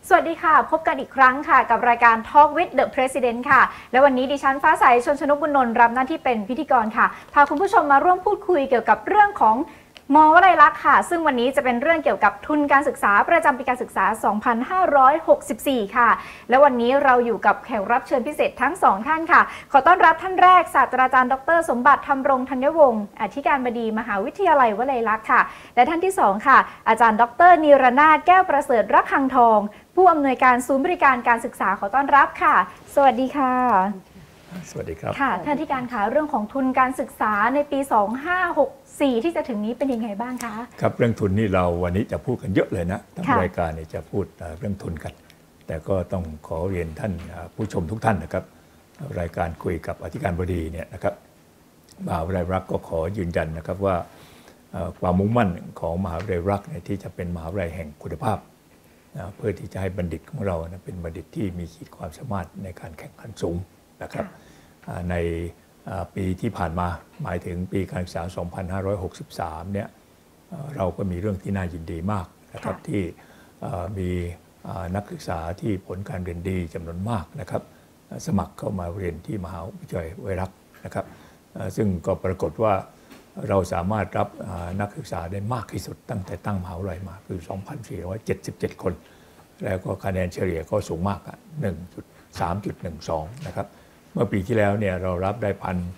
สวัสดีค่ะพบกันอีกครั้งค่ะกับรายการ Talk with the President ค่ะและวันนี้ดิฉันฟ้าใสชนชนกบุญนนท์รับหน้าที่เป็นพิธีกรค่ะพาคุณผู้ชมมาร่วมพูดคุยเกี่ยวกับเรื่องของม.วลัยลักษณ์ค่ะซึ่งวันนี้จะเป็นเรื่องเกี่ยวกับทุนการศึกษาประจำปีการศึกษา 2564 ค่ะและวันนี้เราอยู่กับแขกรับเชิญพิเศษทั้งสองท่านค่ะขอต้อนรับท่านแรกศาสตราจารย์ดร.สมบัติธรรมรงธัญวงศ์อธิการบดีมหาวิทยาลัยวลัยลักษณ์ค่ะและท่านที่สองค่ะอาจารย์ดร.นิรนาถแก้วประเสริฐระฆังทองผู้อำนวยการศูนย์บริการการศึกษาขอต้อนรับค่ะสวัสดีค่ะสวัสดีครับค่ะท่านที่การค่ะเรื่องของทุนการศึกษาในปี 2564 ที่จะถึงนี้เป็นยังไงบ้างคะครับเรื่องทุนนี่เราวันนี้จะพูดกันเยอะเลยนะทั้งรายการเนี่ยจะพูดเรื่องทุนกันแต่ก็ต้องขอเรียนท่านผู้ชมทุกท่านนะครับรายการคุยกับอธิการบดีเนี่ยนะครับมหาวิทยาลัยรักก็ขอยืนยันนะครับว่าความมุ่งมั่นของมหาวิทยาลัยรักเนี่ยที่จะเป็นมหาวิทยาลัยแห่งคุณภาพเพื่อที่จะให้บัณฑิตของเราเป็นบัณฑิตที่มีขีดความสามารถในการแข่งขันสูงนะครับในปีที่ผ่านมาหมายถึงปีการศึกษา 2563 เนี่ยเราก็มีเรื่องที่น่ายินดีมากนะครับที่มีนักศึกษาที่ผลการเรียนดีจำนวนมากนะครับสมัครเข้ามาเรียนที่มหาวิทยาลัยวลัยลักษณ์นะครับซึ่งก็ปรากฏว่าเราสามารถรับนักศึกษาได้มากที่สุดตั้งแต่ตั้งมหาวิทยาลัยมาคือ 2,477 คนแล้วก็คะแนนเฉลี่ยก็สูงมาก 3.12 นะครับเมื่อปีที่แล้วเนี่ยเรารับได้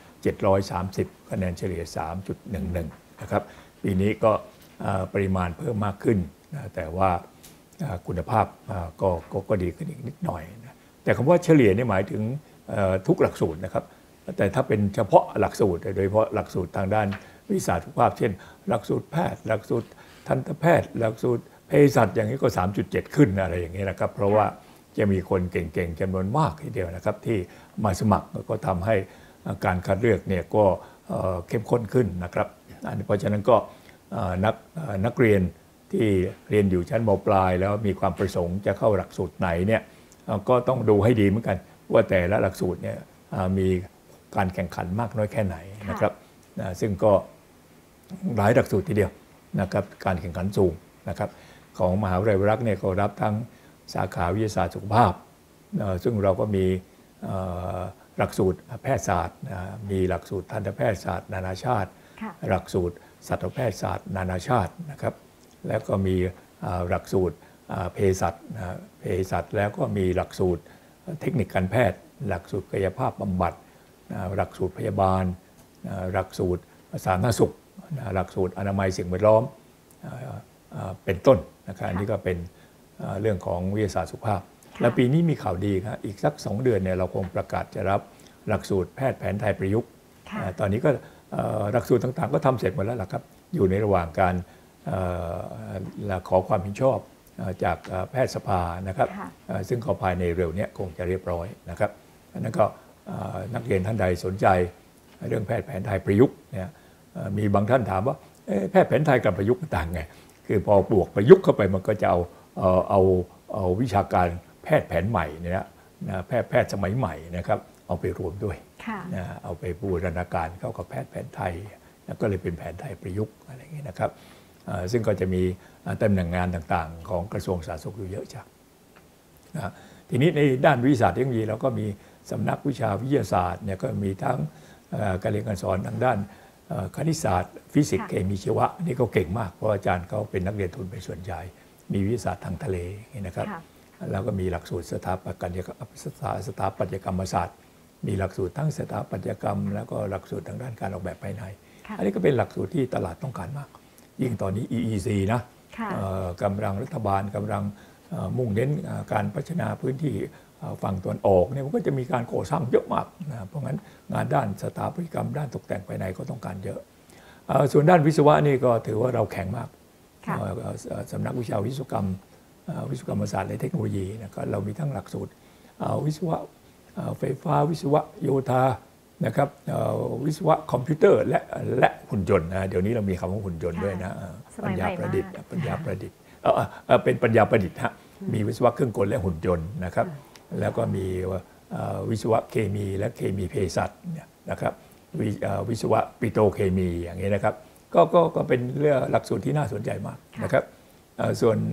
1,730 คะแนนเฉลี่ย 3.11 นะครับปีนี้ก็ปริมาณเพิ่มมากขึ้นแต่ว่าคุณภาพก็ดีขึ้นอีกนิดหน่อยนะแต่คำว่าเฉลี่ยนี่หมายถึงทุกหลักสูตรนะครับแต่ถ้าเป็นเฉพาะหลักสูตรโดยเฉพาะหลักสูตรทางด้านวิชาสุขภาพเช่นหลักสูตรแพทย์หลักสูตรทันตแพทย์หลักสูตรเภสัชอย่างนี้ก็ 3.7 ขึ้นอะไรอย่างนี้นะครับเพราะว่าจะมีคนเก่งๆจำนวนมากทีเดียวนะครับที่มาสมัครก็ทำให้การคัดเลือกเนี่ยก็เข้มข้นขึ้นนะครับเพราะฉะนั้นก็นักเรียนที่เรียนอยู่ชั้นม.ปลายแล้วมีความประสงค์จะเข้าหลักสูตรไหนเนี่ยก็ต้องดูให้ดีเหมือนกันว่าแต่ละหลักสูตรเนี่ยมีการแข่งขันมากน้อยแค่ไหนนะครับซึ่งก็หลายหลักสูตรทีเดียวนะครับการแข่งขันสูงนะครับของมหาวิทยาลัยวลัยลักษณ์เนี่ยก็รับทั้งสาขาวิทยาศาสตร์สุขภาพซึ่งเราก็มีหลักสูตรแพทยศาสตร์มีหลักสูตรทันตแพทยศาสตร์นานาชาติหลักสูตรสัตวแพทยศาสตร์นานาชาตินะครับแล้วก็มีหลักสูตรเภสัชแล้วก็มีหลักสูตรเทคนิคการแพทย์หลักสูตรกายภาพบำบัดหลักสูตรพยาบาลหลักสูตรสาธารณสุขหลักสูตรอนามัยสิ่งแวดล้อมเป็นต้นนะครับอันนี้ก็เป็นเรื่องของวิทยาศาสตร์สุขภาพและปีนี้มีข่าวดีครับอีกสัก2 เดือนเนี่ยเราคงประกาศจะรับหลักสูตรแพทย์แผนไทยประยุกต์ตอนนี้ก็หลักสูตรต่างๆก็ทำเสร็จหมดแล้วล่ะครับอยู่ในระหว่างการขอความเห็นชอบจากแพทยสภานะครับซึ่งขอภายในเร็วนี้คงจะเรียบร้อยนะครับนั้นก็นักเรียนท่านใดสนใจเรื่องแพทย์แผนไทยประยุกต์เนี่ยมีบางท่านถามว่าแพทย์แผนไทยกับประยุกต์ต่างไงคือพอบวกประยุกต์เข้าไปมันก็จะเอาวิชาการแพทย์แผนใหม่เนี่ยแพทย์สมัยใหม่นะครับเอาไปรวมด้วยเอาไปบูรณาการเข้ากับแพทย์แผนไทยก็เลยเป็นแผนไทยประยุกต์อะไรอย่างนี้นะครับซึ่งก็จะมีตำแหน่งงานต่างๆของกระทรวงสาธารณสุขอยู่เยอะจังทีนี้ในด้านวิทยาศาสตร์เทคโนโลยีเราก็มีสำนักวิชาวิทยาศาสตร์เนี่ยก็มีทั้งการเรียนการสอนทางด้านคณิตศาสตร์ฟิสิกส์เคมีชีวะนี่ก็เก่งมากเพราะอาจารย์เขาเป็นนักเรียนทุนเป็นส่วนใหญ่มีวิทยาศาสตร์ทางทะเลนะครับแล้วก็มีหลักสูตรสถาปัตยกรรมศาสตร์มีหลักสูตรทั้งสถาปัตยกรรมแล้วก็หลักสูตรทางด้านการออกแบบภายในอันนี้ก็เป็นหลักสูตรที่ตลาดต้องการมากยิ่งตอนนี้ EEC นะกำลังรัฐบาลกำลังมุ่งเน้นการพัฒนาพื้นที่ฝั่งตะวันออกเนี่ยมันก็จะมีการก่อสร้างเยอะมากนะเพราะงั้นงานด้านสถาปัตยกรรมด้านตกแต่งภายในก็ต้องการเยอะส่วนด้านวิศวะนี่ก็ถือว่าเราแข็งมากสำนักวิชาวิศวกรรมศาสตร์และเทคโนโลยีนะครับเรามีทั้งหลักสูตรวิศวะไฟฟ้าวิศวะโยธานะครับวิศวะคอมพิวเตอร์และหุ่นยนต์นะเดี๋ยวนี้เรามีคำว่าหุ่นยนต์ด้วยนะปัญญาประดิษฐ์เป็นปัญญาประดิษฐ์ฮะมีวิศวะเครื่องกลและหุ่นยนต์นะครับแล้วก็มีวิศวะเคมีและเคมีเภสัชนะครับวิศวะปิโตรเคมีอย่างนี้นะครับก็เป็นเรื่องหลักสูตรที่น่าสนใจมากนะครับส่วน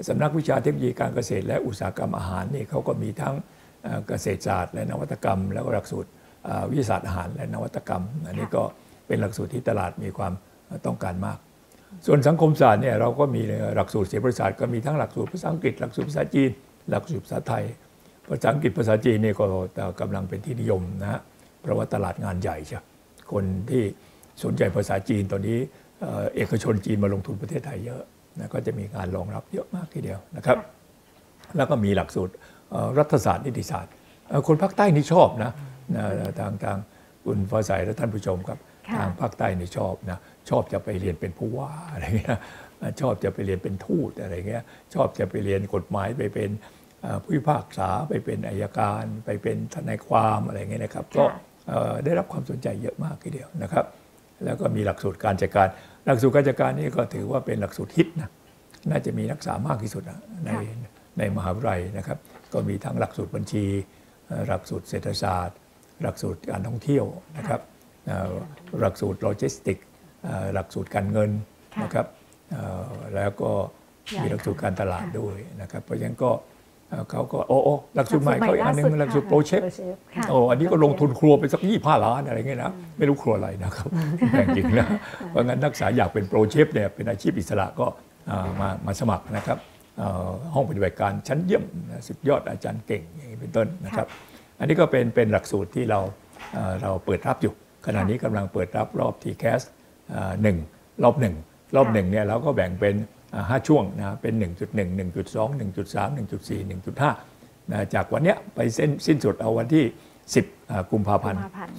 สำนักวิชาเทคโนโลยีการเกษตรและอุตสาหกรรมอาหารนี่เขาก็มีทั้งเกษตรศาสตร์และนวัตกรรมแล้วก็หลักสูตรวิทยาศาสตร์อาหารและนวัตกรรมอันนี้ก็เป็นหลักสูตรที่ตลาดมีความต้องการมากส่วนสังคมศาสตร์เนี่ยเราก็มีหลักสูตรเสียบริษัทก็มีทั้งหลักสูตรภาษาอังกฤษหลักสูตรภาษาจีนหลักสูตรภาษาไทยภาษาอังกฤษภาษาจีนนี่ก็กำลังเป็นที่นิยมนะฮะเพราะว่าตลาดงานใหญ่ใช่คนที่สนใจภาษาจีนตอนนี้เอกชนจีนมาลงทุนประเทศไทยเยอะนะก็จะมีงานรองรับเยอะมากทีเดียวนะครับแล้วก็มีหลักสูตรรัฐศาสตร์นิติศาสตร์คนภาคใต้นี่ชอบนะทางคุณฟ้าใสและท่านผู้ชมครับทางภาคใต้นี่ชอบนะชอบจะไปเรียนเป็นผู้ว่าอะไรเงี้ยชอบจะไปเรียนเป็นทูตอะไรเงี้ยชอบจะไปเรียนกฎหมายไปเป็นผู้พิพากษาไปเป็นอัยการไปเป็นทนายความอะไรเงี้ยนะครับก็ได้รับความสนใจเยอะมากทีเดียวนะครับแล้วก็มีหลักสูตรการจัดการหลักสูตรการจัดการนี่ก็ถือว่าเป็นหลักสูตรฮิตนะน่าจะมีนักศึกษามากที่สุดในมหาวิทยาลัยนะครับก็มีทั้งหลักสูตรบัญชีหลักสูตรเศรษฐศาสตร์หลักสูตรการท่องเที่ยวนะครับหลักสูตรโลจิสติกหลักสูตรการเงินนะครับแล้วก็มีหลักสูตรการตลาดด้วยนะครับเพราะฉะนั้นก็เขาก็หลักสูตรใหม่เขาอีกอันนึงหลักสูตรโปรเชฟอันนี้ก็ลงทุนครัวไปสัก25 ล้านอะไรเงี้ยนะไม่รู้ครัวอะไรนะครับแพงจริงนะเพราะงั้นนักศึกษาอยากเป็นโปรเชฟเนี่ยเป็นอาชีพอิสระก็มาสมัครนะครับห้องปฏิบัติการชั้นเยี่ยมสุดยอดอาจารย์เก่งอย่างนี้เป็นต้นนะครับอันนี้ก็เป็นหลักสูตรที่เราเปิดรับอยู่ขณะนี้กำลังเปิดรับรอบ TCAS 1รอบ1เนี่ยเราก็แบ่งเป็น5 ช่วงนะเป็น 1.1 1.2 1.3 1.4 1.5นะจากวันนี้ไปสิ้นสุดเอาวันที่10 กุมภาพันธ์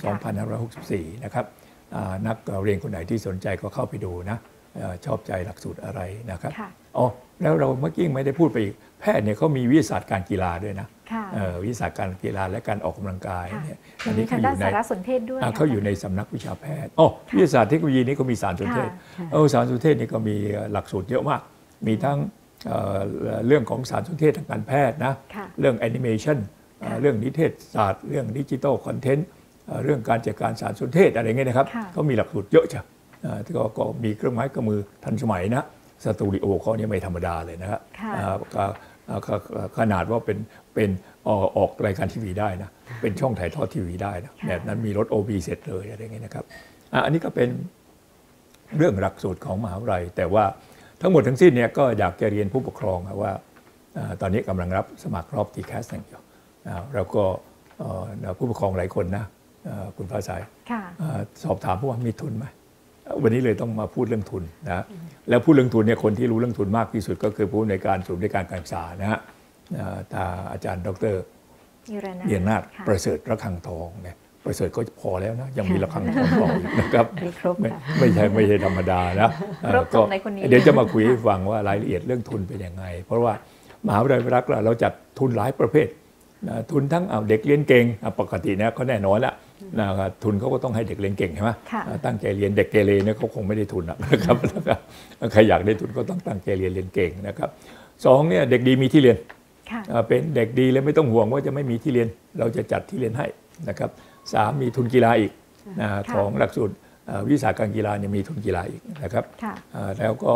2564นะครับนักเรียนคนไหนที่สนใจก็เข้าไปดูนะชอบใจหลักสูตรอะไรนะครับแล้วเราเมื่อกี้ไม่ได้พูดไปอีกแพทย์เนี่ยเขามีวิทยาศาสตร์การกีฬาด้วยนะวิทยาศาสตร์การกีฬาและการออกกำลังกายเนี่ยอันนี้เขาอยู่ในสารสนเทศด้วยเขาอยู่ในสำนักวิชาแพทย์วิทยาศาสตร์เทคโนโลยีนี่ก็มีสารสนเทศสารสนเทศนี่ก็มีหลักสูตรเยอะมากมีทั้งเรื่องของสารสนเทศทางการแพทย์นะเรื่องแอนิเมชันเรื่องนิเทศศาสตร์เรื่องดิจิทัลคอนเทนต์เรื่องการจัดการสารสนเทศอะไรเงี้ยนะครับเขามีหลักสูตรเยอะจ้ะก็มีเครื่องไม้เครื่องมือทันสมัยนะสตูดิโอเขาเนี่ยไม่ธรรมดาเลยนะครับขนาดว่าเป็นออกรายการทีวีได้นะเป็นช่องถ่ายทอดทีวีได้นะแบบนั้นมีรถ OB เสร็จเลยอะไรเงี้ยนะครับอันนี้ก็เป็นเรื่องหลักสูตรของมหาวิทยาลัยแต่ว่าทั้งหมดทั้งสิ้นเนี่ยก็อยากจะเรียนผู้ปกครองว่าตอนนี้กำลังรับสมัครรอบ TCAS อยู่แล้วก็ผู้ปกครองหลายคนนะคุณฟ้าใสสอบถามว่ามีทุนไหมวันนี้เลยต้องมาพูดเรื่องทุนนะแล้วพูดเรื่องทุนเนี่ยคนที่รู้เรื่องทุนมากที่สุดก็คือผู้อำนวยการศูนย์บริการการศึกษานะฮะอาจารย์ดร.เรียนนาถประเสริฐระฆังทองเนี่ยประเสริฐก็พอแล้วนะยังมีระฆังทองต่ออีกนะครับไม่ใช่ธรรมดานะก็เดี๋ยวจะมาคุยให้ฟังว่ารายละเอียดเรื่องทุนเป็นยังไงเพราะว่ามหาวิทยาลัยรักเราจัดทุนหลายประเภททุนทั้งเด็กเรียนเก่งปกติเนี่ยเขาแน่นอนละทุนเขาก็ต้องให้เด็กเรียนเก่งใช่ไหมตั้งใจเรียนเด็กเกเรเนี่ยเขาคงไม่ได้ทุนนะครับใครอยากได้ทุนก็ต้องตั้งใจเรียนเก่งนะครับ2เนี่ยเด็กดีมีที่เรียนเป็นเด็กดีแล้วไม่ต้องห่วงว่าจะไม่มีที่เรียนเราจะจัดที่เรียนให้นะครับ3มีทุนกีฬาอีกของหลักสูตรวิชาการกีฬาเนี่ยมีทุนกีฬาอีกนะครับแล้วก็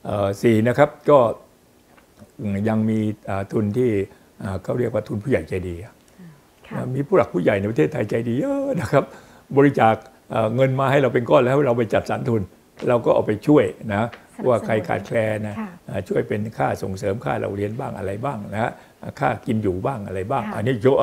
4นะครับก็ยังมีทุนที่เขาเรียกว่าทุนผู้ใหญ่ใจดีมีผู้หลักผู้ใหญ่ในประเทศไทยใจดีเยอะนะครับบริจาคเงินมาให้เราเป็นก้อนแล้วเราไปจัดสรรทุนเราก็เอาไปช่วยนะว่าใครขาดแคลนนะช่วยเป็นค่าส่งเสริมค่าเราเรียนบ้างอะไรบ้างนะค่ากินอยู่บ้างอะไรบ้างอันนี้เยอะ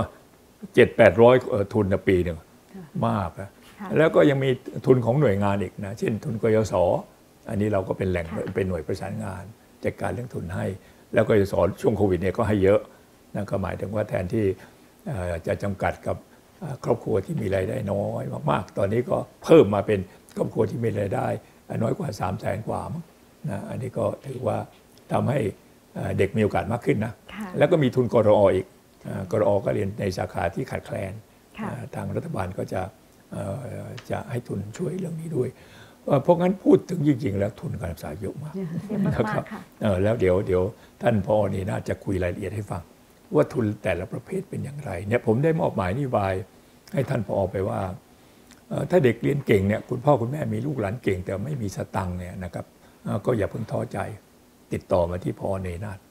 700-800ทุนปีหนึ่งมากนะแล้วก็ยังมีทุนของหน่วยงานอีกนะเช่นทุนกยศอันนี้เราก็เป็นแหล่งเป็นหน่วยประสานงานจัดการเรื่องทุนให้แล้วกยศช่วงโควิดเนี่ยก็ให้เยอะนั่นก็หมายถึงว่าแทนที่จะจำกัดกับครอบครัวที่มีรายได้น้อยมากๆตอนนี้ก็เพิ่มมาเป็นครอบครัวที่มีรายได้น้อยกว่า300,000 กว่านะอันนี้ก็ถือว่าทำให้เด็กมีโอกาสมากขึ้นนะแล้วก็มีทุนกรออีกกรอก็เรียนในสาขาที่ขาดแคลนทางรัฐบาลก็จะให้ทุนช่วยเรื่องนี้ด้วยเพราะงั้นพูดถึงจริงๆแล้วทุนการศึกษาเยอะมากนะครับแล้วเดี๋ยวท่านผอ.นี่น่าจะคุยรายละเอียดให้ฟังว่าทุนแต่ละประเภทเป็นอย่างไรเนี่ยผมได้มอบหมายนโยบายให้ท่านผอ.ไปว่าถ้าเด็กเรียนเก่งเนี่ยคุณพ่อคุณแม่มีลูกหลานเก่งแต่ไม่มีสตังค์เนี่ยนะครับก็อย่าเพิ่งท้อใจติดต่อมาที่ผอ.เนนาถ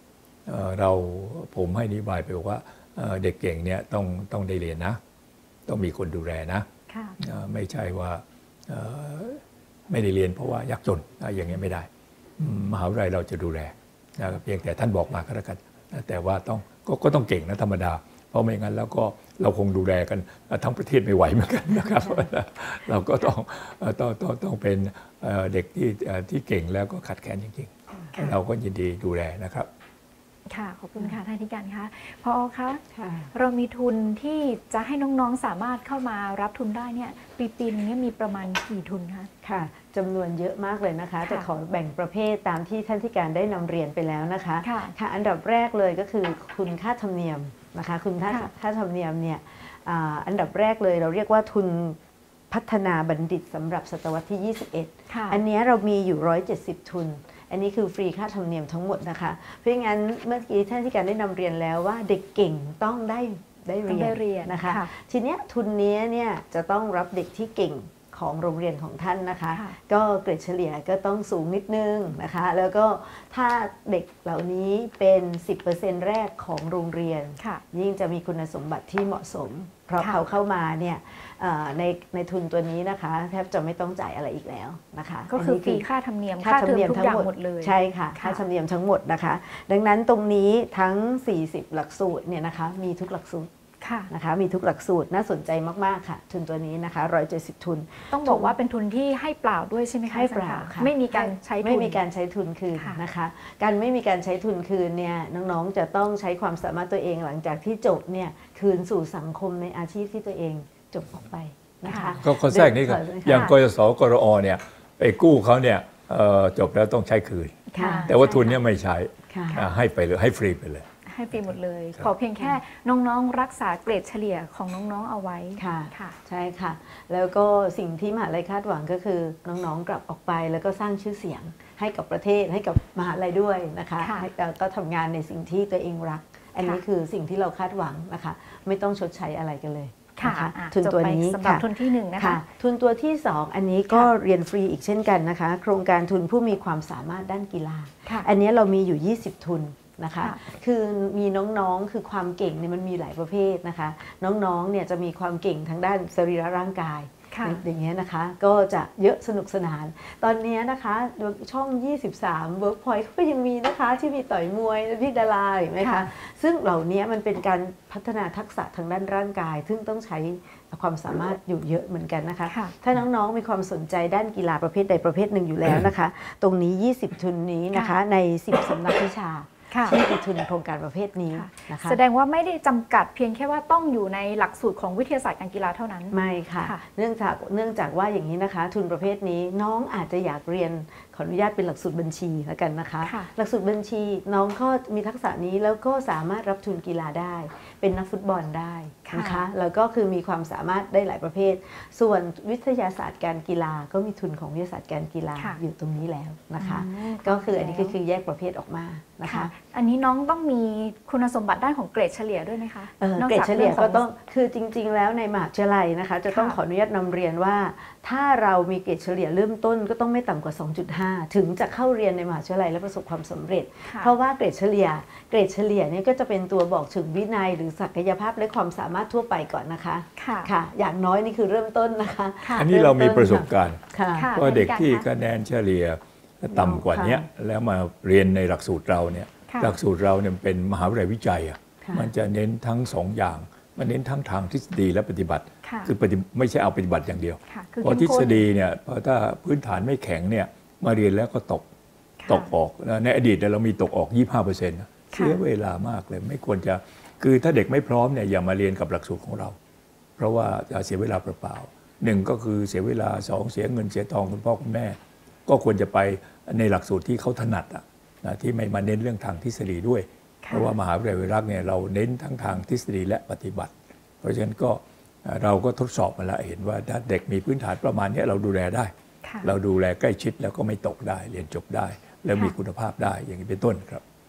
ผมให้นโยบายไปบอกว่าเด็กเก่งเนี่ยต้องได้เรียนนะต้องมีคนดูแลนะไม่ใช่ว่าไม่ได้เรียนเพราะว่ายากจนอย่างนี้ไม่ได้มหาวิทยาลัยเราจะดูแลเพียงแต่ท่านบอกมาก็แล้วกันแต่ว่าก็ต้องเก่งนะธรรมดาเพราะไม่งั้นแล้วก็เราคงดูแลกันทั้งประเทศไม่ไหวเหมือนกันนะครับเราก็ต้องเป็นเด็กที่เก่งแล้วก็ขัดแคลนจริงๆเราก็ยินดีดูแลนะครับค่ะขอบคุณค่ะท่านธิการคะพอคะเรามีทุนที่จะให้น้องๆสามารถเข้ามารับทุนได้เนี่ยปีนึงมีประมาณกี่ทุนคะค่ะจำนวนเยอะมากเลยนะคะแต่ขอแบ่งประเภทตามที่ท่านธิการได้นำเรียนไปแล้วนะคะค่ะอันดับแรกเลยก็คือทุนค่าธรรมเนียมนะคะคุณค่าธรรมเนียมเนี่ยอันดับแรกเลยเราเรียกว่าทุนพัฒนาบัณฑิตสำหรับศตวรรษที่21อันนี้เรามีอยู่170ทุนอันนี้คือฟรีค่าธรรมเนียมทั้งหมดนะคะเพราะงั้นเมื่อกี้ท่านที่การได้นำเรียนแล้วว่าเด็กเก่งต้องได้เรียนนะคะทีนี้ทุนนี้เนี่ยจะต้องรับเด็กที่เก่งของโรงเรียนของท่านนะคะก็เกรดเฉลี่ยก็ต้องสูงนิดนึงนะคะแล้วก็ถ้าเด็กเหล่านี้เป็น 10% แรกของโรงเรียนยิ่งจะมีคุณสมบัติที่เหมาะสมเพราะเขาเข้ามาเนี่ยในทุนตัวนี้นะคะแทบจะไม่ต้องจ่ายอะไรอีกแล้วนะคะก็คือฟรีค่าธรรมเนียมค่าเทอมทุกอย่างหมดเลยใช่ค่ะค่าธรรมเนียมทั้งหมดนะคะดังนั้นตรงนี้ทั้ง40หลักสูตรเนี่ยนะคะมีทุกหลักสูตรนะคะมีทุกหลักสูตรน่าสนใจมากๆค่ะทุนตัวนี้นะคะ170ทุนต้องบอกว่าเป็นทุนที่ให้เปล่าด้วยใช่ไหมคะให้เปล่าค่ะไม่มีการใช้ทุนไม่มีการใช้ทุนคืนนะคะการไม่มีการใช้ทุนคืนเนี่ยน้องๆจะต้องใช้ความสามารถตัวเองหลังจากที่จบเนี่ยคืนสู่สังคมในอาชีพที่ตัวเองจบออกไปนะคะก็แทรกนี้ครับอย่างกยศกรอเนี่ยไปกู้เขาเนี่ยจบแล้วต้องใช้คืนแต่ว่าทุนเนี่ยไม่ใช้ให้ไปเลยให้ฟรีไปเลยให้ฟรีหมดเลยขอเพียงแค่น้องๆรักษาเกรดเฉลี่ยของน้องๆเอาไว้ค่ะใช่ค่ะแล้วก็สิ่งที่มหาลัยคาดหวังก็คือน้องๆกลับออกไปแล้วก็สร้างชื่อเสียงให้กับประเทศให้กับมหาลัยด้วยนะคะก็ทำงานในสิ่งที่ตัวเองรักอันนี้คือสิ่งที่เราคาดหวังนะคะไม่ต้องชดใช้อะไรกันเลยค่ะทุนตัวนี้สำหรับทุนที่1นะคะทุนตัวที่2อันนี้ก็เรียนฟรีอีกเช่นกันนะคะโครงการทุนผู้มีความสามารถด้านกีฬาอันนี้เรามีอยู่20ทุนนะคะคือมีน้องๆคือความเก่งเนี่ยมันมีหลายประเภทนะคะน้องๆเนี่ยจะมีความเก่งทางด้านสรีระร่างกายอย่างเงี้ยนะคะก็จะเยอะสนุกสนานตอนนี้นะคะช่อง23 Workpoint ก็ยังมีนะคะที่มีต่อยมวยพี่ดาราเห็นไหมคะซึ่งเหล่านี้มันเป็นการพัฒนาทักษะทางด้านร่างกายซึ่งต้องใช้ความสามารถอยู่เยอะเหมือนกันนะคะถ้าน้องๆมีความสนใจด้านกีฬาประเภทใดประเภทหนึ่งอยู่แล้วนะคะตรงนี้20ทุนนี้นะคะใน10สำนักวิชาที่มีทุนโครงการประเภทนี้นะคะแสดงว่าไม่ได้จำกัดเพียงแค่ว่าต้องอยู่ในหลักสูตรของวิทยาศาสตร์การกีฬาเท่านั้นไม่ค่ะเนื่องจากว่าอย่างนี้นะคะทุนประเภทนี้น้องอาจจะอยากเรียนขออนุญาตเป็นหลักสูตรบัญชีแล้วกันนะคะหลักสูตรบัญชีน้องก็มีทักษะนี้แล้วก็สามารถรับทุนกีฬาได้เป็นนักฟุตบอลได้นะคะแล้วก็คือมีความสามารถได้หลายประเภทส่วนวิทยาศาสตร์การกีฬาก็มีทุนของวิทยาศาสตร์การกีฬาอยู่ตรงนี้แล้วนะคะก็คืออันนี้ก็คือแยกประเภทออกมานะคะอันนี้น้องต้องมีคุณสมบัติด้านของเกรดเฉลี่ยด้วยไหมคะเกรดเฉลี่ยก็ต้องคือจริงๆแล้วในมหาวิทยาลัยนะคะจะต้องขออนุญาตนำเรียนว่าถ้าเรามีเกรดเฉลี่ยเริ่มต้นก็ต้องไม่ต่ำกว่า 2.5 ถึงจะเข้าเรียนในมหาวิทยาลัยและประสบความสำเร็จเพราะว่าเกรดเฉลี่ยนี่ก็จะเป็นตัวบอกถึงวินัยหรือศักยภาพและความสามารถทั่วไปก่อนนะคะค่ะอย่างน้อยนี่คือเริ่มต้นนะคะอันนี้เรามีประสบการณ์ว่าเด็กที่คะแนนเฉลี่ยต่ำกว่านี้แล้วมาเรียนในหลักสูตรเราเนี่ยหลักสูตรเราเนี่ยเป็นมหาวิทยาลัยวิจัยมันจะเน้นทั้ง2อย่างมันเน้นทั้งทางทฤษฎีและปฏิบัติคือไม่ใช่เอาปฏิบัติอย่างเดียวเพราะทฤษฎีเนี่ยพอถ้าพื้นฐานไม่แข็งเนี่ยมาเรียนแล้วก็ตกออกในอดีตเรามีตกออก 25%เสียเวลามากเลยไม่ควรจะคือถ้าเด็กไม่พร้อมเนี่ยอย่ามาเรียนกับหลักสูตรของเราเพราะว่าจะเสียเวลาเปล่าๆ1ก็คือเสียเวลา2เสียเงินเสียทองคุณพ่อคุณแม่ก็ควรจะไปในหลักสูตรที่เขาถนัดที่ไม่มาเน้นเรื่องทางทฤษฎีด้วยเพราะว่ามหาวิทยาลัยรักเนี่ยเราเน้นทั้งทางทฤษฎีและปฏิบัติเพราะฉะนั้นก็เราก็ทดสอบมาแล้วเห็นว่าถ้าเด็กมีพื้นฐานประมาณนี้เราดูแลได้เราดูแลใกล้ชิดแล้วก็ไม่ตกได้เรียนจบได้แล้วมีคุณภาพได้อย่างนี้เป็นต้นครับ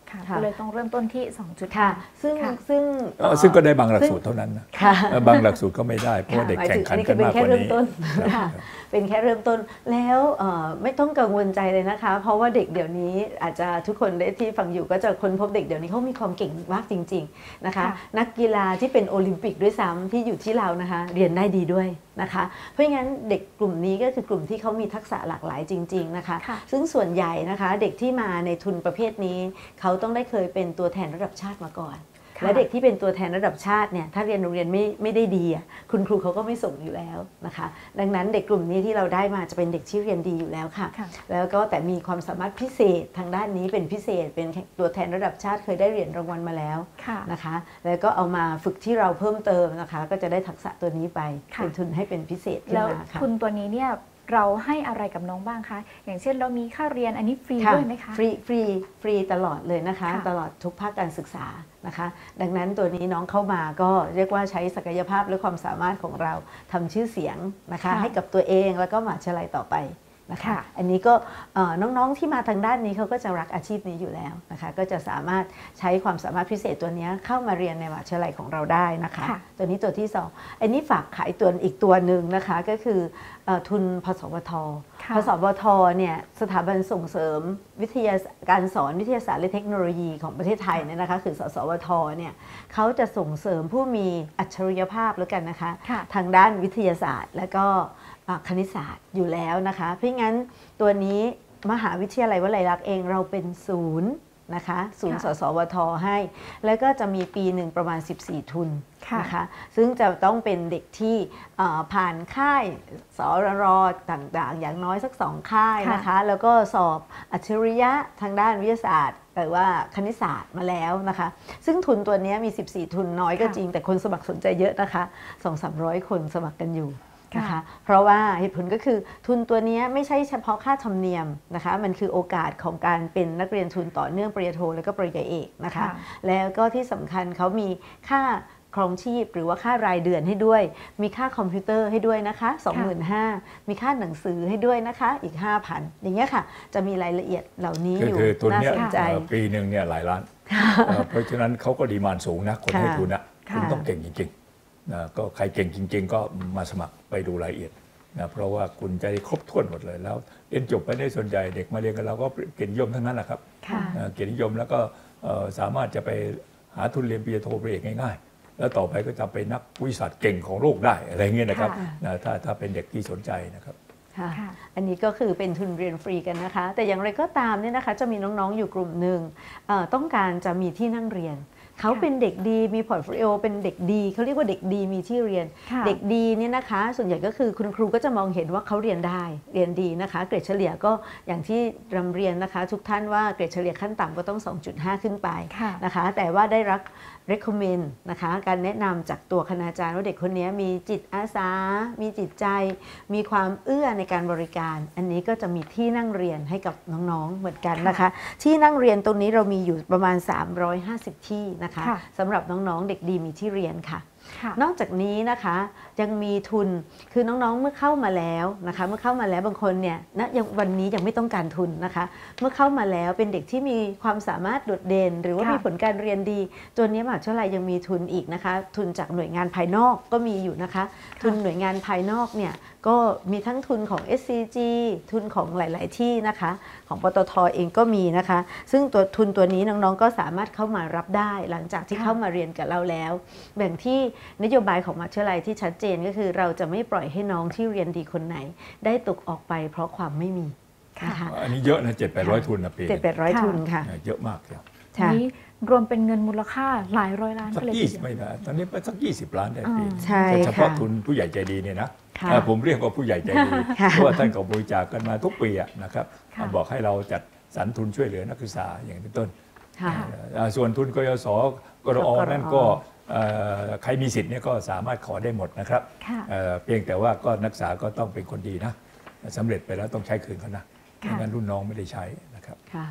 ค่ะค่ะก็เลยต้องเริ่มต้นที่ 2.5 ค่ะซึ่งค่ะซึ่งก็ได้บางหลักสูตรเท่านั้นนะค่ะบางหลักสูตรก็ไม่ได้เพราะว่าเด็กแข่งขันกันมากกว่านี้ค่ะเป็นแค่เริ่มต้นแล้วไม่ต้องกังวลใจเลยนะคะ เพราะว่าเด็กเดี๋ยวนี้อาจจะทุกคนได้ที่ฟังอยู่ก็จะค้นพบเด็กเดี๋ยวนี้เขามีความเก่งมากจริงๆนะคะค่ะนักกีฬาที่เป็นโอลิมปิกด้วยซ้ำที่อยู่ที่เรานะคะเรียนได้ดีด้วยนะคะเพราะงั้นเด็กกลุ่มนี้ก็คือกลุ่มที่เขามีทักษะหลากหลายจริงๆนะคะค่ะซึ่งส่วนใหญ่นะคะเด็กที่มาในทุนประเภทนี้เขาต้องได้เคยเป็นตัวแทนระดับชาติมาก่อนค่ะและเด็กที่เป็นตัวแทนระดับชาติเนี่ยถ้าเรียนโรงเรียนไม่ได้ดีอ่ะคุณครูเขาก็ไม่ส่งอยู่แล้วนะคะดังนั้นเด็กกลุ่มนี้ที่เราได้มาจะเป็นเด็กที่เรียนดีอยู่แล้วค่ะค่ะแล้วก็แต่มีความสามารถพิเศษทางด้านนี้เป็นพิเศษเป็นตัวแทนระดับชาติเคยได้เหรียญรางวัลมาแล้วค่ะนะคะแล้วก็เอามาฝึกที่เราเพิ่มเติมนะคะก็จะได้ทักษะตัวนี้ไปค่ะเป็นทุนให้เป็นพิเศษขึ้นแล้วมาค่ะทุนตัวนี้เนี่ยเราให้อะไรกับน้องบ้างคะอย่างเช่นเรามีค่าเรียนอันนี้ฟรีด้วยไหมคะฟรีตลอดเลยนะคะค่ะตลอดทุกภาคการศึกษานะคะ ดังนั้นตัวนี้น้องเข้ามาก็เรียกว่าใช้ศักยภาพและความสามารถของเราทำชื่อเสียงนะคะค่ะให้กับตัวเองแล้วก็มหาวิทยาลัยต่อไปนะคะค่ะอันนี้ก็น้องๆที่มาทางด้านนี้เขาก็จะรักอาชีพนี้อยู่แล้วนะคะก็จะสามารถใช้ความสามารถพิเศษตัวนี้เข้ามาเรียนในมหาวิทยาลัยของเราได้นะคะค่ะตัวนี้ตัวที่สองอันนี้ฝากขายตัวอีกตัวหนึ่งนะคะก็คือทุนพสวทค่ะพสวทเนี่ยสถาบันส่งเสริมวิทยาการสอนวิทยาศาสตร์และเทคโนโลยีของประเทศไทยเนี่ยนะคะคือสสวทเนี่ยเขาจะส่งเสริมผู้มีอัจฉริยภาพแล้วกันนะคะค่ะทางด้านวิทยาศาสตร์และก็คณิตศาสตร์อยู่แล้วนะคะเพราะงั้นตัวนี้มหาวิทยาลัยวลัยลักษณ์เองเราเป็นศูนย์นะคะศูนย์ค่ะสสวทให้ แล้วก็จะมีปีหนึ่งประมาณ 14 ทุนค่ะนะคะซึ่งจะต้องเป็นเด็กที่ผ่านค่ายสรรต่างๆ อย่างน้อยสัก2ค่ายนะคะแล้วก็สอบอัจฉริยะทางด้านวิทยาศาสตร์หรือว่าคณิตศาสตร์มาแล้วนะคะซึ่งทุนตัวนี้มี 14 ทุนน้อยก็จริงแต่คนสมัครสนใจเยอะนะคะ 200-300 คนสมัครกันอยู่นะคะเพราะว่าเหตุผลก็คือทุนตัวนี้ไม่ใช่เฉพาะค่าธรรมเนียมนะคะมันคือโอกาสของการเป็นนักเรียนทุนต่อเนื่องปริญญาโทและก็ปริญญาเอกนะคะค่ะแล้วก็ที่สำคัญเขามีค่าครองชีพหรือว่าค่ารายเดือนให้ด้วย มีค่าคอมพิวเตอร์ให้ด้วยนะคะ 25,000 มีค่าหนังสือให้ด้วยนะคะอีก 5,000 อย่างเงี้ยค่ะจะมีรายละเอียดเหล่านี้อยู่คือทุนน่าเนี้ยสนใจปีหนึ่งเนี่ยหลายล้านเพราะฉะนั้นเขาก็ดีมานด์สูงนะคนให้ทุนนะค่ะคุณต้องเก่งจริงๆนะก็ใครเก่งจริง ๆ ก็มาสมัครไปดูรายละเอียดนะเพราะว่าคุณจะได้ครบถ้วนหมดเลยแล้วเรียนจบไปได้ส่วนใหญ่เด็กมาเรียนกับเราก็เกียรตินิยมทั้งนั้นแหละครับค่ะเกียรตินิยมแล้วก็สามารถจะไปหาทุนเรียนปริญญาโทปริญญาเอกง่ายๆ แล้วต่อไปก็จะเป็นนักวิทยาศาสตร์เก่งของโลกได้อะไรเงี้ยนะครับค่ะนะถ้าเป็นเด็กที่สนใจนะครับค่ะค่ะอันนี้ก็คือเป็นทุนเรียนฟรีกันนะคะ แต่อย่างไรก็ตามเนี่ยนะคะจะมีน้องๆอยู่กลุ่มหนึ่งต้องการจะมีที่นั่งเรียน เขาเป็นเด็กดีมีพอร์ตโฟลิโอเป็นเด็กดีเขาเรียกว่าเด็กดีมีที่เรียนค่ะเด็กดีเนี่ยนะคะส่วนใหญ่ก็คือคุณครูก็จะมองเห็นว่าเขาเรียนได้เรียนดีนะคะเกรดเฉลี่ยก็อย่างที่รำเรียนนะคะทุกท่านว่าเกรดเฉลี่ยขั้นต่ำก็ต้อง 2.5 ขึ้นไปค่ะนะคะแต่ว่าได้รับ recommend นะคะการแนะนำจากตัวคณาจารย์ว่าเด็กคนนี้มีจิตอาสา มีจิตใจ มีความเอื้อในการบริการ อันนี้ก็จะมีที่นั่งเรียนให้กับน้องๆเหมือนกันนะคะ ที่นั่งเรียนตรงนี้เรามีอยู่ประมาณ 350 ที่นะคะค่ะสำหรับน้องๆเด็กดีมีที่เรียนค่ะค่ะนอกจากนี้นะคะยังมีทุนคือน้องๆเมื่อเข้ามาแล้วนะคะเมื่อเข้ามาแล้วบางคนเนี่ยยังวันนี้ยังไม่ต้องการทุนนะคะ เมื่อเข้ามาแล้วเป็นเด็กที่มีความสามารถโดดเด่น หรือว่าค่ะมีผลการเรียนดีตัวนี้มหาวิทยาลัยยังมีทุนอีกนะคะ ทุนจากหน่วยงานภายนอกก็มีอยู่นะคะ ทุนหน่วยงานภายนอกเนี่ยก็มีทั้งทุนของ SCG ทุนของหลาย ๆ ที่นะคะของปตทเองก็มีนะคะ ซึ่งตัวทุนตัวนี้น้องๆก็สามารถเข้ามารับได้หลังจากที่ค่ะเข้ามาเรียนกับเราแล้ว แบ่งที่นโยบายของมหาวิทยาลัยที่ชัดเจนก็คือเราจะไม่ปล่อยให้น้องที่เรียนดีคนไหน ได้ตกออกไปเพราะความไม่มีนะคะอันนี้เยอะนะ700-800 ทุนนะปี 700-800 ทุนค่ะเยอะมากเลยทีนี้รวมเป็นเงินมูลค่าหลายร้อยล้านสัก็กเลยทียี่เดีสิยวบไม่ได้ตอนนี้ไปสัก20 ล้านได้ปีใช่แต่เฉพาะค่ะทุนผู้ใหญ่ใจดีเนี่ยนะค่ะผมเรียกว่าผู้ใหญ่ใจดีค่ะเพราะว่าท่านก็บริจาคกันมาทุกปีอะนะครับค่ะบอกให้เราจัดสรรทุนช่วยเหลือนักศึกษาอย่างเป็นต้นค่ะส่วนทุนกยศกรอกรอนั่นก็ใครมีสิทธิ์เนี่ยก็สามารถขอได้หมดนะครับค่ะเพียงแต่ว่าก็นักศึกษาก็ต้องเป็นคนดีนะสำเร็จไปแล้วต้องใช้คืนเขานะค่ะไม่งั้นรุ่นน้องไม่ได้ใช้นะครับค่ะ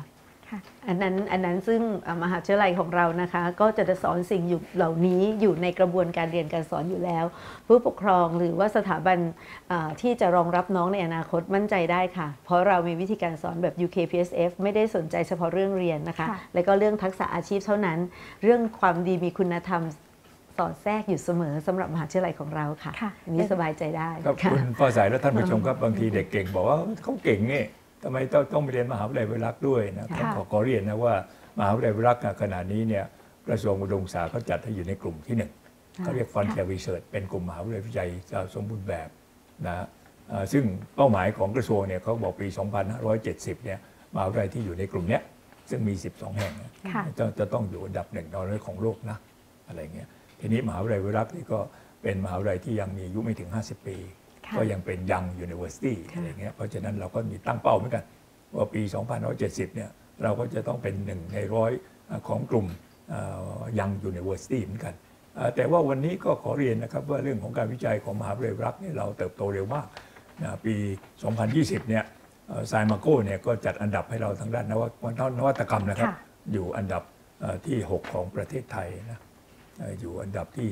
อันนั้นซึ่งมหาวิทยาลัยของเรานะคะก็จะสอนสิ่งอยู่เหล่านี้อยู่ในกระบวนการเรียนการสอนอยู่แล้วผู้ปกครองหรือว่าสถาบันที่จะรองรับน้องในอนาคตมั่นใจได้ค่ะเพราะเรามีวิธีการสอนแบบ UKPSF ไม่ได้สนใจเฉพาะเรื่องเรียนนะคะแล้วก็เรื่องทักษะอาชีพเท่านั้นเรื่องความดีมีคุณธรรมสอดแทรกอยู่เสมอสำหรับมหาวิทยาลัยของเราค่ะอันนี้สบายใจได้ครับคุณฟ้าใสและท่านผู้ชมครับบางทีเด็กเก่งบอกว่าเขาเก่งนี่ทำไมต้องไปเรียนมหาวิทยาลัยวิรักด้วยนะขอเรียนนะว่ามหาวิทยาลัยวิรักขณะนี้เนี่ยกระทรวงอุดมศึกษาเขาจัดให้อยู่ในกลุ่มที่1เขาเรียก Frontier Research เป็นกลุ่มมหาวิทยาลัยวิจัยสมบูรณ์แบบนะซึ่งเป้าหมายของกระทรวงเนี่ยเขาบอกปี 2570 เนี่ยมหาวิทยาลัยที่อยู่ในกลุ่มนี้ซึ่งมี 12 แห่งจะต้องอยู่อันดับ1ในของโลกนะอะไรเงี้ยทีนี้มหาวิทยาลัยวิรักนี่ก็เป็นมหาวิทยาลัยที่ยังมีอายุไม่ถึง50 ปีก็ยังเป็นยัง University อะไรเงี้ยเพราะฉะนั้นเราก็มีตั้งเป้าเหมือนกันว่าปี 2570 เนี่ยเราก็จะต้องเป็น1 ใน 100ของกลุ่มยัง University เหมือนกันแต่ว่าวันนี้ก็ขอเรียนนะครับว่าเรื่องของการวิจัยของมหาวิทยาลัยรักเนี่ยเราเติบโตเร็วมากปี 2020 เนี่ยไซมาโก้เนี่ยก็จัดอันดับให้เราทางด้านนวัตกรรมนะครับอยู่อันดับที่ 6 ของประเทศไทยนะอยู่อันดับที่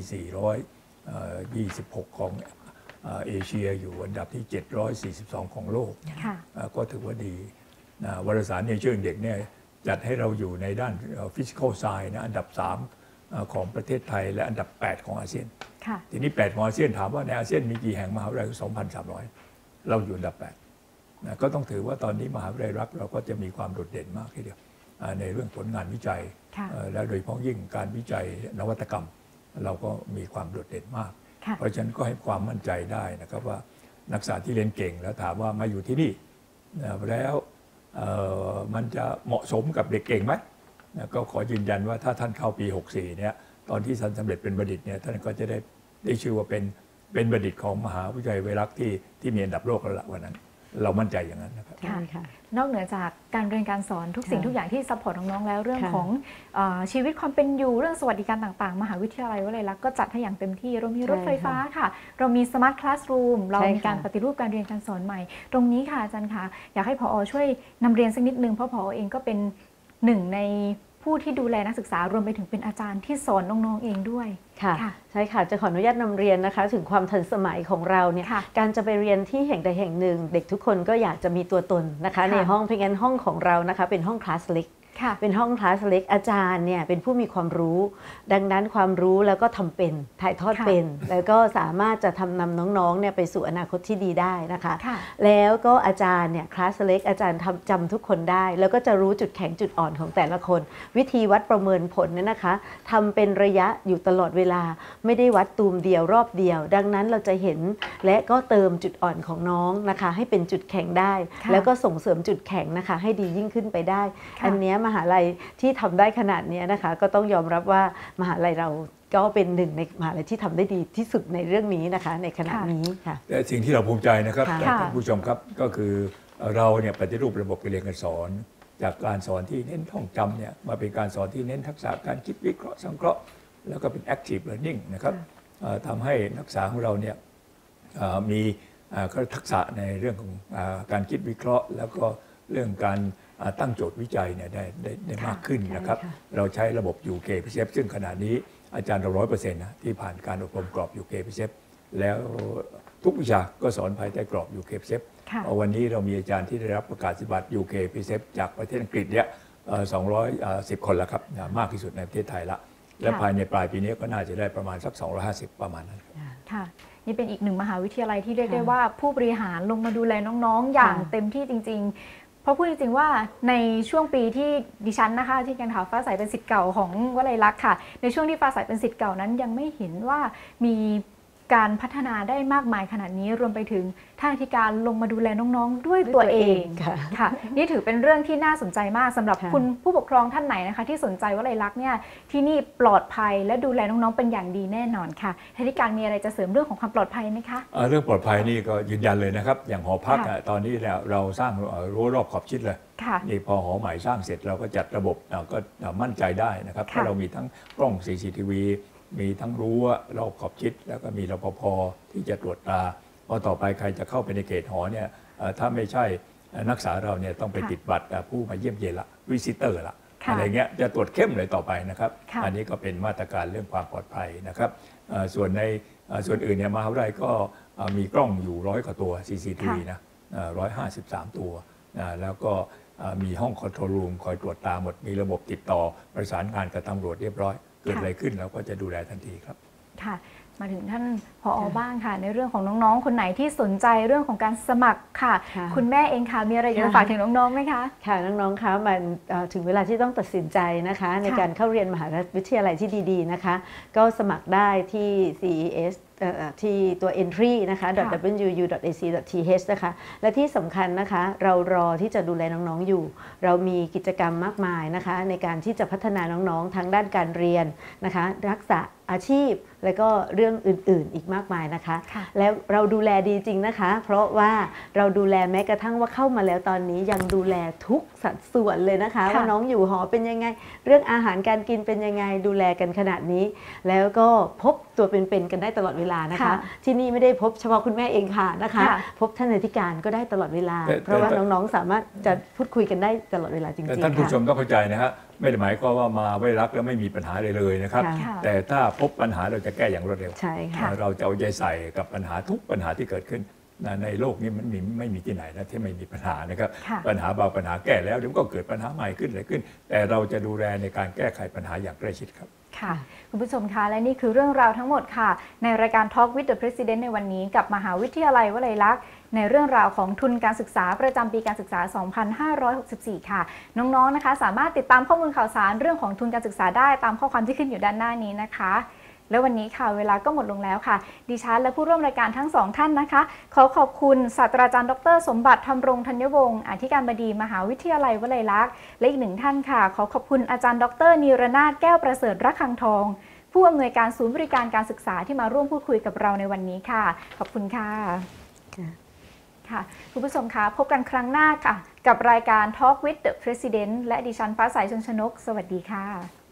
426 ของเอเชียอยู่อันดับที่ 742 ของโลกก็ถือว่าดีวารสาร Nature Index เนี่ยจัดให้เราอยู่ในด้าน Physical Science นะอันดับ 3 ของประเทศไทยและอันดับ 8 ของอาเซียนทีนี้ 8 ของอาเซียนถามว่าในอาเซียนมีกี่แห่งมหาวิทยาลัย 2,300 เราอยู่อันดับ 8ก็ต้องถือว่าตอนนี้มหาวิทยาลัยรักเราก็จะมีความโดดเด่นมากทีเดียวในเรื่องผลงานวิจัยและโดยเฉพาะยิ่งการวิจัยนวัตกรรมเราก็มีความโดดเด่นมากเพราะฉะนั้นก็ให้ความมั่นใจได้นะครับว่านักศึกษาที่เรียนเก่งแล้วถามว่ามาอยู่ที่นี่แล้วมันจะเหมาะสมกับเด็กเก่งไหมก็ขอยืนยันว่าถ้าท่านเข้าปี 64 เนี่ยตอนที่ท่านสำเร็จเป็นบัณฑิตเนี่ยท่านก็จะได้ชื่อว่าเป็นบัณฑิตของมหาวิทยาลัยวิรักที่มีอันดับโลกแล้วละวันนั้นเรามั่นใจอย่างนั้นนะครับนอกเหนือจากการเรียนการสอนทุกสิ่งทุกอย่างที่ซัพพอร์ตน้องๆแล้วเรื่องของชีวิตความเป็นอยู่เรื่องสวัสดิการต่างๆมหาวิทยาลัยวลัยลักษณ์ก็จัดให้อย่างเต็มที่เรามีรถไฟฟ้าค่ะเรามีสมาร์ทคลาสรูมเรามีการปฏิรูปการเรียนการสอนใหม่ตรงนี้ค่ะอาจารย์คะอยากให้ผอ.ช่วยนำเรียนสักนิดนึงเพราะผอ.เองก็เป็นหนึ่งในผู้ที่ดูแลนักศึกษารวมไปถึงเป็นอาจารย์ที่สอนน้องๆเองด้วยค่ะใช่ค่ะจะขออนุญาตนำเรียนนะคะถึงความทันสมัยของเราเนี่ยการจะไปเรียนที่แห่งใดแห่งหนึ่งเด็กทุกคนก็อยากจะมีตัวตนนะคะในห้องเพราะงั้นห้องของเรานะคะเป็นห้องคลาสเล็กเป็นห้องคลาสเล็กอาจารย์เนี่ยเป็นผู้มีความรู้ดังนั้นความรู้แล้วก็ทำเป็นถ่ายทอดเป็นแล้วก็สามารถจะนำน้องๆเนี่ยไปสู่อนาคตที่ดีได้นะคะแล้วก็อาจารย์เนี่ยคลาสเล็กอาจารย์จำทุกคนได้แล้วก็จะรู้จุดแข็งจุดอ่อนของแต่ละคนวิธีวัดประเมินผลเนี่ยนะคะทำเป็นระยะอยู่ตลอดเวลาไม่ได้วัดตูมเดียวรอบเดียวดังนั้นเราจะเห็นและก็เติมจุดอ่อนของน้องนะคะให้เป็นจุดแข็งได้แล้วก็ส่งเสริมจุดแข็งนะคะให้ดียิ่งขึ้นไปได้อันนี้มหาลัยที่ทำได้ขนาดนี้นะคะก็ต้องยอมรับว่ามหาลัยเราก็เป็นหนึ่งในมหาลัยที่ทำได้ดีที่สุดในเรื่องนี้นะคะในขณะนี้ค่ะแต่สิ่งที่เราภูมิใจนะครับท่านผู้ชมครับก็คือเราเนี่ยปฏิรูประบบการเรียนการสอนจากการสอนที่เน้นท่องจำเนี่ยมาเป็นการสอนที่เน้นทักษะการคิดวิเคราะห์สังเคราะห์แล้วก็เป็น active learning นะครับทำให้นักศึกษาของเราเนี่ยมีทักษะในเรื่องของการคิดวิเคราะห์แล้วก็เรื่องการตั้งโจทย์วิจัยเนี่ยได้มากขึ้นนะครับเราใช้ระบบ UKPSF ซึ่งขณะนี้อาจารย์เรา 100% นะที่ผ่านการอบรมกรอบ UKPSF แล้วทุกวิชาก็สอนภายใต้กรอบ UKPSF วันนี้เรามีอาจารย์ที่ได้รับประกาศนียบัตร UKPSF จากประเทศอังกฤษเนี่ย210 คนแล้วครับมากที่สุดในประเทศไทยละและภายในปลายปีนี้ก็น่าจะได้ประมาณสัก250ประมาณนั้นค่ะนี่เป็นอีกหนึ่งมหาวิทยาลัยที่เรียกได้ว่าผู้บริหารลงมาดูแลน้องๆอย่างเต็มที่จริงๆเพราะพูดจริงๆว่าในช่วงปีที่ดิฉันนะคะที่การข่าวฟ้าใสเป็นศิษย์เก่าของวลัยลักษณ์ค่ะในช่วงที่ฟ้าใสเป็นศิษย์เก่านั้นยังไม่เห็นว่ามีการพัฒนาได้มากมายขนาดนี้รวมไปถึงท่านอธิการลงมาดูแลน้องๆด้วยตัวเองค่ะนี่ถือเป็นเรื่องที่น่าสนใจมากสำหรับคุณผู้ปกครองท่านไหนนะคะที่สนใจวลัยลักษณ์เนี่ยที่นี่ปลอดภัยและดูแลน้องๆเป็นอย่างดีแน่นอนค่ะท่านอธิการมีอะไรจะเสริมเรื่องของความปลอดภัยไหมคะเรื่องปลอดภัยนี่ก็ยืนยันเลยนะครับอย่างหอพักตอนนี้เราสร้างรั้วรอบขอบชิดเลยนี่พอหอใหม่สร้างเสร็จเราก็จัดระบบก็มั่นใจได้นะครับเพราะเรามีทั้งกล้อง CCTVมีทั้งรั้วรอบขอบชิดแล้วก็มีรปภที่จะตรวจตราพอต่อไปใครจะเข้าไปในเขตหอเนี่ยถ้าไม่ใช่นักศึกษาเราเนี่ยต้องไปติดบัตรผู้มาเยี่ยมเยียนละวิซิเตอร์ละอะไรเงี้ยจะตรวจเข้มเลยต่อไปนะครับอันนี้ก็เป็นมาตรการเรื่องความปลอดภัยนะครับส่วนในส่วนอื่นเนี่ยมหาวิทยาลัยก็มีกล้องอยู่100 กว่าตัว CCTV นะ153 ตัวแล้วก็มีห้องคอนโทรลรูมคอยตรวจตาหมดมีระบบติดต่อประสานงานกับตำรวจเรียบร้อยเกิดอะไรขึ้นเราก็จะดูแลทันทีครับค่ะมาถึงท่านผอ.บ้างค่ะในเรื่องของน้องๆคนไหนที่สนใจเรื่องของการสมัครค่ะคุณแม่เองค่ะมีอะไรจะฝากถึงน้องๆไหมคะค่ะน้องๆคะมันถึงเวลาที่ต้องตัดสินใจนะคะในการเข้าเรียนมหาวิทยาลัยที่ดีๆนะคะก็สมัครได้ที่ CES ที่ตัว entry นะคะ .wu.ac.th นะคะและที่สำคัญนะคะเรารอที่จะดูแลน้องๆอยู่เรามีกิจกรรมมากมายนะคะในการที่จะพัฒนาน้องๆทั้งด้านการเรียนนะคะทักษะอาชีพและก็เรื่องอื่นๆอีกมากมายนะคะแล้วเราดูแลดีจริงนะคะเพราะว่าเราดูแลแม้กระทั่งว่าเข้ามาแล้วตอนนี้ยังดูแลทุกสัดส่วนเลยนะคะว่าน้องอยู่หอเป็นยังไงเรื่องอาหารการกินเป็นยังไงดูแลกันขนาดนี้แล้วก็พบตัวเป็นๆกันได้ตลอดเวลานะคะที่นี่ไม่ได้พบเฉพาะคุณแม่เองค่ะนะคะพบท่านอธิการก็ได้ตลอดเวลาเพราะว่าน้องๆสามารถจะพูดคุยกันได้ตลอดเวลาจริงๆแต่ท่านผู้ชมต้องเข้าใจนะฮะไม่ได้หมายความว่ามาไว้รักแล้วไม่มีปัญหาเลยนะครับแต่ถ้าพบปัญหาเราจะแก้อย่างรวดเร็วเราจะเอาใจใส่กับปัญหาทุกปัญหาที่เกิดขึ้นในโลกนี้มันไม่มีที่ไหนนะที่ไม่มีปัญหานะครับปัญหาบางปัญหาแก้แล้วเดี๋ยวก็เกิดปัญหาใหม่ขึ้นอะไรขึ้นแต่เราจะดูแลในการแก้ไขปัญหาอย่างใกล้ชิดครับค่ะคุณผู้ชมคะและนี่คือเรื่องราวทั้งหมดค่ะในรายการ Talk with the President ในวันนี้กับมหาวิทยาลัยวลัยลักษณ์ในเรื่องราวของทุนการศึกษาประจำปีการศึกษา 2564 ค่ะน้องๆนะคะสามารถติดตามข้อมูลข่าวสารเรื่องของทุนการศึกษาได้ตามข้อความที่ขึ้นอยู่ด้านหน้านี้นะคะและวันนี้ค่ะเวลาก็หมดลงแล้วค่ะดิฉันและผู้ร่วมรายการทั้งสองท่านนะคะขอขอบคุณศาสตราจารย์ดร.สมบัติธรรมรงธัญวงศ์อธิการบดีมหาวิทยาลัยวลัยลักษณ์และอีกหนึ่งท่านค่ะขอขอบคุณอาจารย์ดร.นิรนาถแก้วประเสริฐระฆังทองผู้อำนวยการศูนย์บริการการศึกษาที่มาร่วมพูดคุยกับเราในวันนี้ค่ะขอบคุณค่ะค่ะคุณผู้ชมคะพบกันครั้งหน้าค่ะกับรายการ Talk with the President และดิฉันฟ้าใส ชนชนกสวัสดีค่ะ